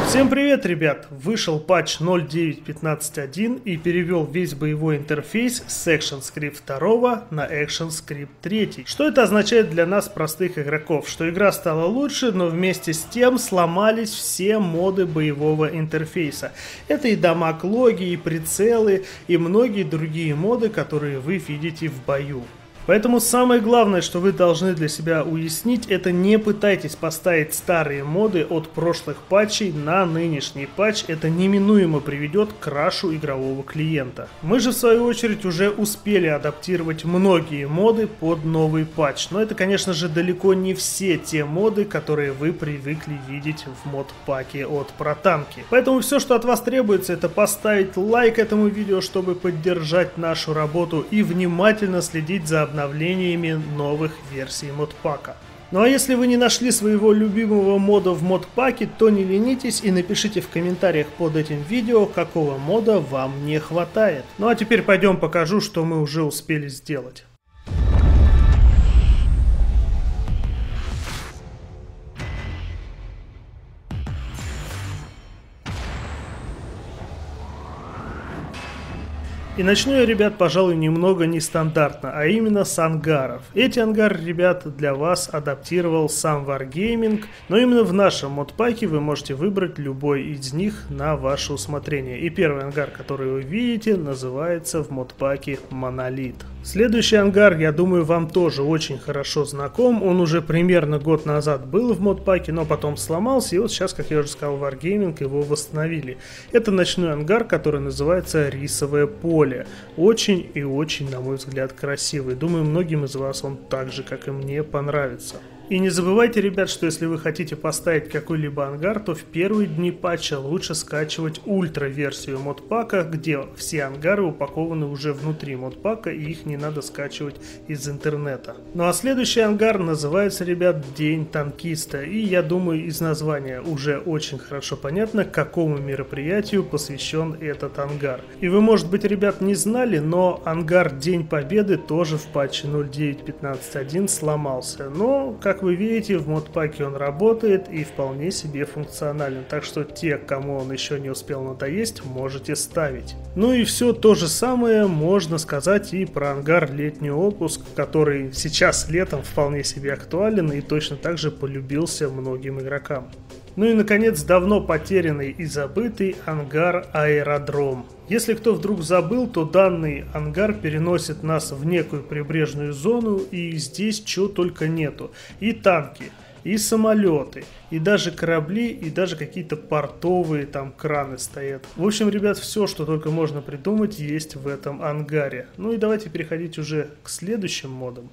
Всем привет, ребят! Вышел патч 0.9.15.1 и перевел весь боевой интерфейс с ActionScript 2 на ActionScript 3. Что это означает для нас, простых игроков? Что игра стала лучше, но вместе с тем сломались все моды боевого интерфейса. Это и дамаг-логи, и прицелы, и многие другие моды, которые вы видите в бою. Поэтому самое главное, что вы должны для себя уяснить, это не пытайтесь поставить старые моды от прошлых патчей на нынешний патч, это неминуемо приведет к крашу игрового клиента. Мы же в свою очередь уже успели адаптировать многие моды под новый патч, но это, конечно же, далеко не все те моды, которые вы привыкли видеть в мод-паке от Протанки. Поэтому все, что от вас требуется, это поставить лайк этому видео, чтобы поддержать нашу работу, и внимательно следить за обновлениями новых версий модпака. Ну а если вы не нашли своего любимого мода в модпаке, то не ленитесь и напишите в комментариях под этим видео, какого мода вам не хватает. Ну а теперь пойдем покажу, что мы уже успели сделать. И начну я, ребят, пожалуй, немного нестандартно, а именно с ангаров. Эти ангары, ребят, для вас адаптировал сам Wargaming, но именно в нашем модпаке вы можете выбрать любой из них на ваше усмотрение. И первый ангар, который вы видите, называется в модпаке Монолит. Следующий ангар, я думаю, вам тоже очень хорошо знаком. Он уже примерно год назад был в модпаке, но потом сломался, и вот сейчас, как я уже сказал, Wargaming его восстановили. Это ночной ангар, который называется Рисовое поле. Очень и очень, на мой взгляд, красивый. Думаю, многим из вас он так же, как и мне, понравится. И не забывайте, ребят, что если вы хотите поставить какой-либо ангар, то в первые дни патча лучше скачивать ультра-версию модпака, где все ангары упакованы уже внутри модпака, и их не надо скачивать из интернета. Ну а следующий ангар называется, ребят, День танкиста. И я думаю, из названия уже очень хорошо понятно, какому мероприятию посвящен этот ангар. И вы, может быть, ребят, не знали, но ангар День Победы тоже в патче 0.9.15.1 сломался. Но, как вы видите, в модпаке он работает и вполне себе функционален, так что те, кому он еще не успел надоесть, можете ставить. Ну и все то же самое можно сказать и про ангар Летний отпуск, который сейчас летом вполне себе актуален и точно так же полюбился многим игрокам. Ну и, наконец, давно потерянный и забытый ангар Аэродром. Если кто вдруг забыл, то данный ангар переносит нас в некую прибрежную зону, и здесь чего только нету. И танки, и самолеты, и даже корабли, и даже какие-то портовые там краны стоят. В общем, ребят, все, что только можно придумать, есть в этом ангаре. Ну и давайте переходить уже к следующим модам.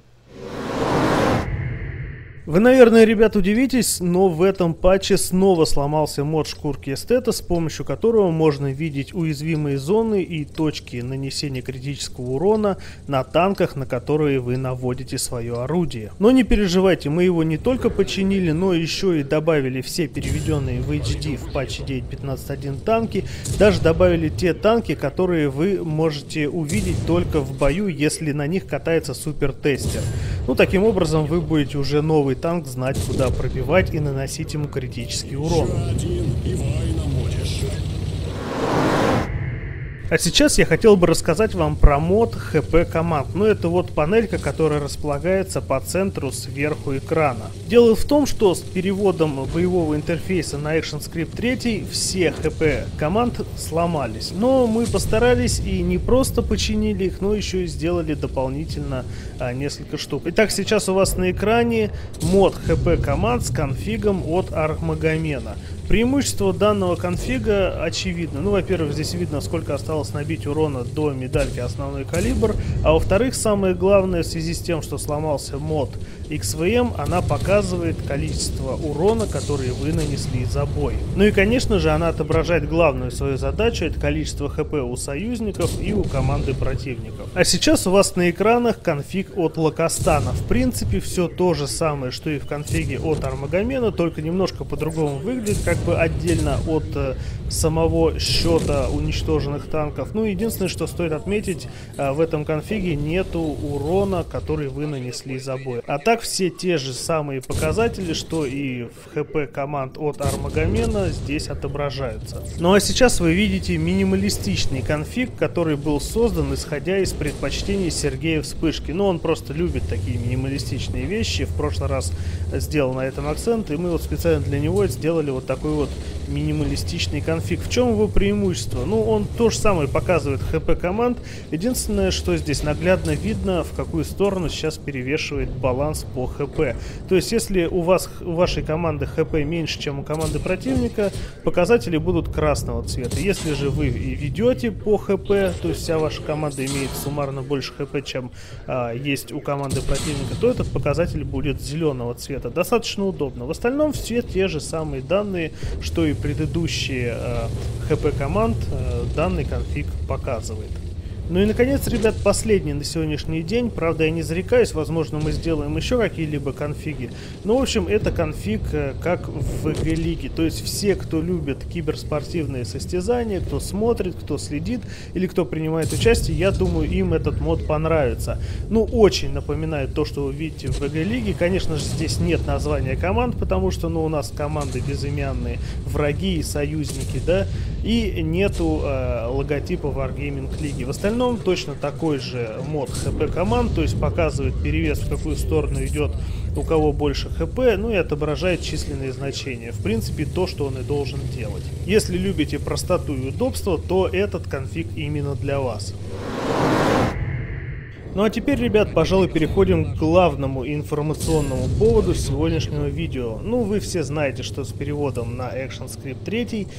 Вы, наверное, ребят, удивитесь, но в этом патче снова сломался мод шкурки эстета, с помощью которого можно видеть уязвимые зоны и точки нанесения критического урона на танках, на которые вы наводите свое орудие. Но не переживайте, мы его не только починили, но еще и добавили все переведенные в HD в патче 9.15.1 танки, даже добавили те танки, которые вы можете увидеть только в бою, если на них катается супертестер. Ну, таким образом, вы будете уже новый танк знать, куда пробивать и наносить ему критический урон. А сейчас я хотел бы рассказать вам про мод ХП команд. Ну, это вот панелька, которая располагается по центру сверху экрана. Дело в том, что с переводом боевого интерфейса на ActionScript 3 все ХП команд сломались. Но мы постарались и не просто починили их, но еще и сделали дополнительно несколько штук. Итак, сейчас у вас на экране мод ХП команд с конфигом от Архмагомена. Преимущество данного конфига очевидно. Ну, во-первых, здесь видно, сколько осталось набить урона до медальки основной калибр. А во-вторых, самое главное, в связи с тем, что сломался мод XVM, она показывает количество урона, который вы нанесли за бой. Ну и, конечно же, она отображает главную свою задачу, это количество ХП у союзников и у команды противников. А сейчас у вас на экранах конфиг от Лакостана. В принципе, все то же самое, что и в конфиге от Армагомена, только немножко по-другому выглядит, как как бы отдельно от самого счета уничтоженных танков. Ну, единственное, что стоит отметить, в этом конфиге нету урона, который вы нанесли за бой. А так все те же самые показатели, что и в ХП команд от Армагомена, здесь отображаются. Ну а сейчас вы видите минималистичный конфиг, который был создан исходя из предпочтений Сергея Вспышки. Ну, он просто любит такие минималистичные вещи. В прошлый раз сделал на этом акцент, и мы вот специально для него сделали вот такой вот минималистичный конфиг. В чем его преимущество? Ну, он то же самое показывает ХП команд. Единственное, что здесь наглядно видно, в какую сторону сейчас перевешивает баланс по ХП. То есть, если у вашей команды ХП меньше, чем у команды противника, показатели будут красного цвета. Если же вы и ведете по ХП, то есть вся ваша команда имеет суммарно больше ХП, чем есть у команды противника, то этот показатель будет зеленого цвета. Достаточно удобно. В остальном все те же самые данные, что и предыдущие ХП команд, данный конфиг показывает. Ну и наконец, ребят, последний на сегодняшний день. Правда, я не зарекаюсь, возможно, мы сделаем еще какие-либо конфиги. Но, в общем, это конфиг как в ВГ-лиге. То есть все, кто любит киберспортивные состязания, кто смотрит, кто следит или кто принимает участие, я думаю, им этот мод понравится. Ну, очень напоминает то, что вы видите в ВГ-лиге. Конечно же, здесь нет названия команд, потому что, ну, у нас команды безымянные, враги и союзники, да, и нету логотипа Wargaming лиги. В остальном точно такой же мод ХП команд, то есть показывает перевес, в какую сторону идет у кого больше ХП, ну и отображает численные значения. В принципе, то, что он и должен делать. Если любите простоту и удобство, то этот конфиг именно для вас. Ну а теперь, ребят, пожалуй, переходим к главному информационному поводу сегодняшнего видео. Ну, вы все знаете, что с переводом на ActionScript 3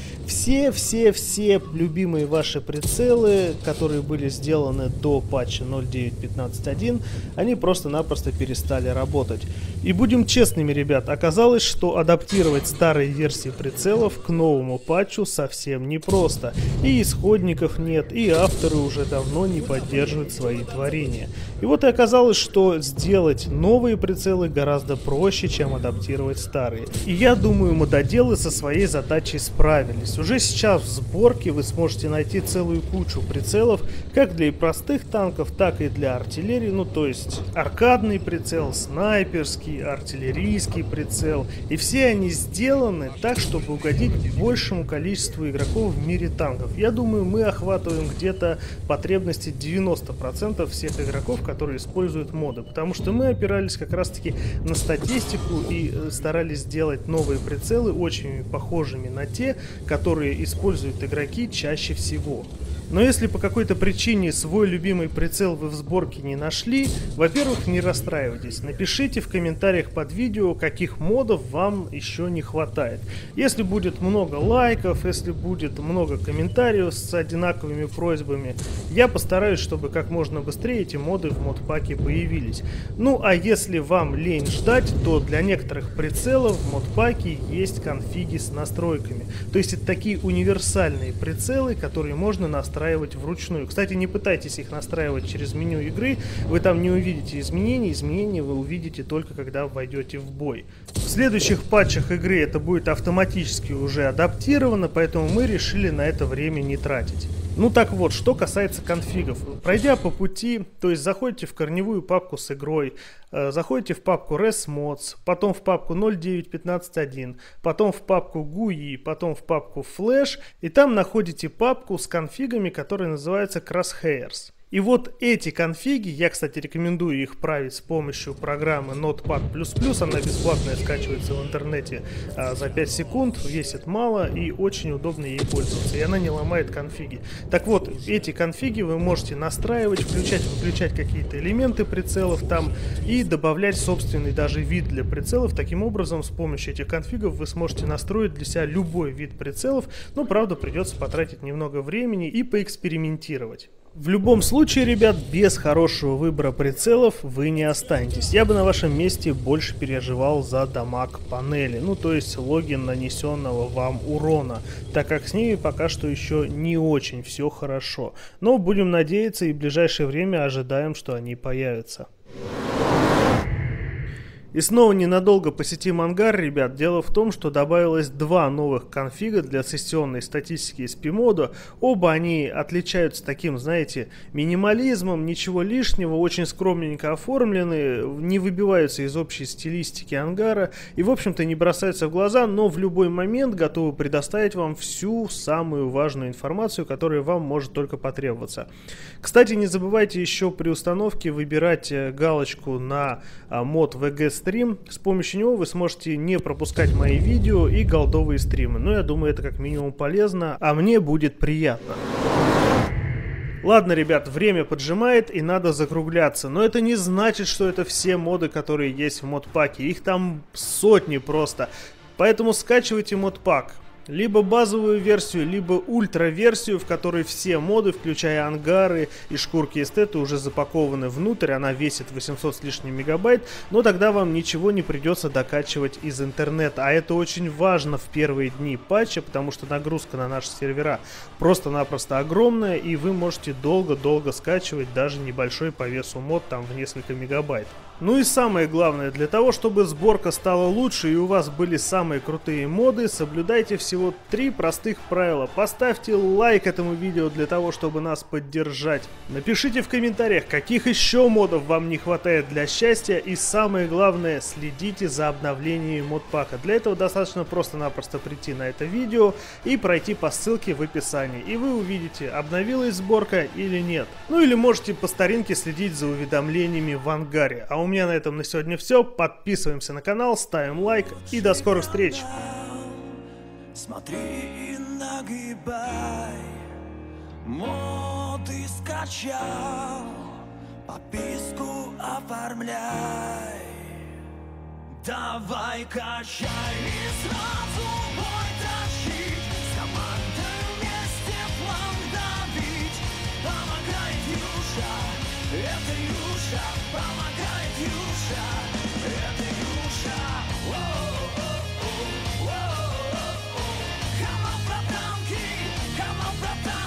все любимые ваши прицелы, которые были сделаны до патча 0.9.15.1, они просто-напросто перестали работать. И будем честными, ребят, оказалось, что адаптировать старые версии прицелов к новому патчу совсем непросто. И исходников нет, и авторы уже давно не поддерживают свои творения. И вот и оказалось, что сделать новые прицелы гораздо проще, чем адаптировать старые. И я думаю, мододелы со своей задачей справились. Уже сейчас в сборке вы сможете найти целую кучу прицелов, как для простых танков, так и для артиллерии. Ну, то есть аркадный прицел, снайперский, артиллерийский прицел. И все они сделаны так, чтобы угодить большему количеству игроков в мире танков. Я думаю, мы охватываем где-то потребности 90% всех игроков, которые используют моды, потому что мы опирались как раз таки на статистику и старались сделать новые прицелы очень похожими на те, которые используют игроки чаще всего. Но если по какой-то причине свой любимый прицел вы в сборке не нашли, во-первых, не расстраивайтесь. Напишите в комментариях под видео, каких модов вам еще не хватает. Если будет много лайков, если будет много комментариев с одинаковыми просьбами, я постараюсь, чтобы как можно быстрее эти моды в модпаке появились. Ну а если вам лень ждать, то для некоторых прицелов в модпаке есть конфиги с настройками. То есть это такие универсальные прицелы, которые можно настраивать вручную. Кстати, не пытайтесь их настраивать через меню игры, вы там не увидите изменений. Изменения вы увидите только когда войдете в бой. В следующих патчах игры это будет автоматически уже адаптировано, поэтому мы решили на это время не тратить. Ну так вот, что касается конфигов. Пройдя по пути, то есть заходите в корневую папку с игрой, заходите в папку ResMods, потом в папку 0.9.15.1, потом в папку GUI, потом в папку Flash, и там находите папку с конфигами, которая называется Crosshairs. И вот эти конфиги, я, кстати, рекомендую их править с помощью программы Notepad++, она бесплатная, скачивается в интернете за 5 секунд, весит мало и очень удобно ей пользоваться, и она не ломает конфиги. Так вот, эти конфиги вы можете настраивать, включать, выключать какие-то элементы прицелов там и добавлять собственный даже вид для прицелов. Таким образом, с помощью этих конфигов вы сможете настроить для себя любой вид прицелов, но, правда, придется потратить немного времени и поэкспериментировать. В любом случае, ребят, без хорошего выбора прицелов вы не останетесь. Я бы на вашем месте больше переживал за дамаг панели, ну то есть логин нанесенного вам урона, так как с ними пока что еще не очень все хорошо. Но будем надеяться и в ближайшее время ожидаем, что они появятся. И снова ненадолго посетим ангар, ребят. Дело в том, что добавилось два новых конфига для сессионной статистики из P-мода. Оба они отличаются таким, знаете, минимализмом, ничего лишнего, очень скромненько оформлены, не выбиваются из общей стилистики ангара и, в общем-то, не бросаются в глаза, но в любой момент готовы предоставить вам всю самую важную информацию, которая вам может только потребоваться. Кстати, не забывайте еще при установке выбирать галочку на мод VG Stream. С помощью него вы сможете не пропускать мои видео и голдовые стримы. Но я думаю, это как минимум полезно, а мне будет приятно. Ладно, ребят, время поджимает и надо закругляться. Но это не значит, что это все моды, которые есть в модпаке. Их там сотни просто. Поэтому скачивайте модпак. Либо базовую версию, либо ультра-версию, в которой все моды, включая ангары и шкурки эстеты, уже запакованы внутрь. Она весит 800 с лишним мегабайт, но тогда вам ничего не придется докачивать из интернета. А это очень важно в первые дни патча, потому что нагрузка на наши сервера просто-напросто огромная, и вы можете долго-долго скачивать даже небольшой по весу мод, там в несколько мегабайт. Ну и самое главное, для того, чтобы сборка стала лучше и у вас были самые крутые моды, соблюдайте всего 3 простых правила. Поставьте лайк этому видео для того, чтобы нас поддержать. Напишите в комментариях, каких еще модов вам не хватает для счастья. И самое главное, следите за обновлениями модпака. Для этого достаточно просто-напросто прийти на это видео и пройти по ссылке в описании. И вы увидите, обновилась сборка или нет. Ну или можете по старинке следить за уведомлениями в ангаре. А у меня на этом на сегодня все. Подписываемся на канал, ставим лайк и до скорых встреч. Смотри и нагибай, моды скачал, подписку оформляй. Давай качай и сразу бой тащить, с командой вместе план давить. Помогает Юша, это Юша, помогает Юша, это Юша. Come on, братанки,